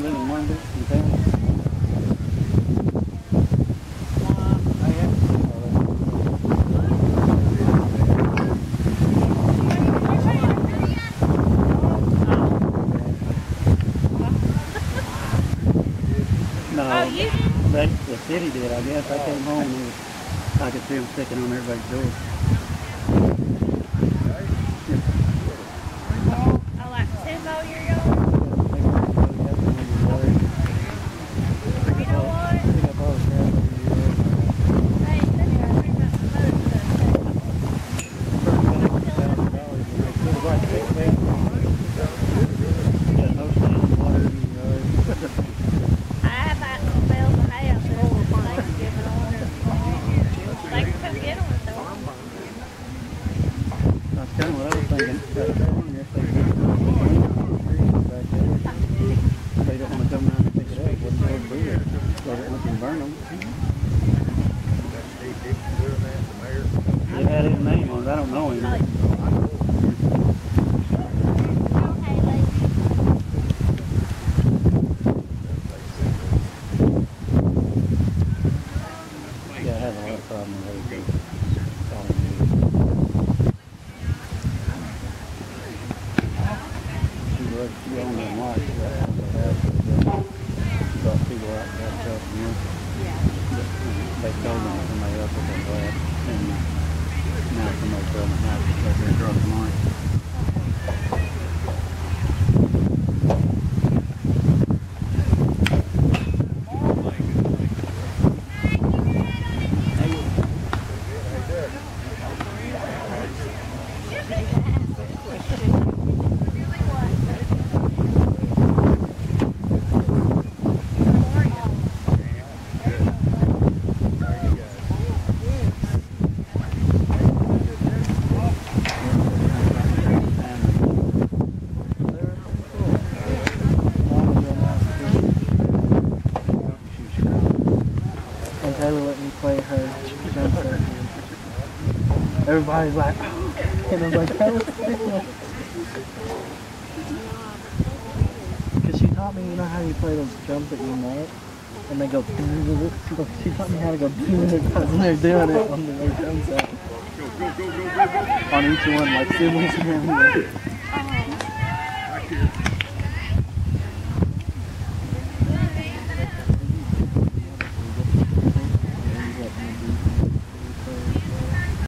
live in Marmaduke in town? No, the city did, I guess. I came home and I could see them sticking on everybody's door. I like 10 more year old. You know what? Hey, let me go bring back some other I have that bells of house for Thanksgiving order. They can come get them though. That's kind of what I was thinking. They don't want to come around and pick it up. What's the old beer? Let it burn them. It had his name on it. I don't know him. Yeah, I have a lot of problems with it. She owned them lots. She got people out and got stuff from here. They told them somebody else was going to glad. And now somebody told them how they're across the line. Taylor let me play her jump set. Everybody's like, oh. And I was like, that was sick. Because she taught me, you know how you play those jumps that you make? And they go, she taught me how to go, because they're doing it on the jump set. On each one, like siblings and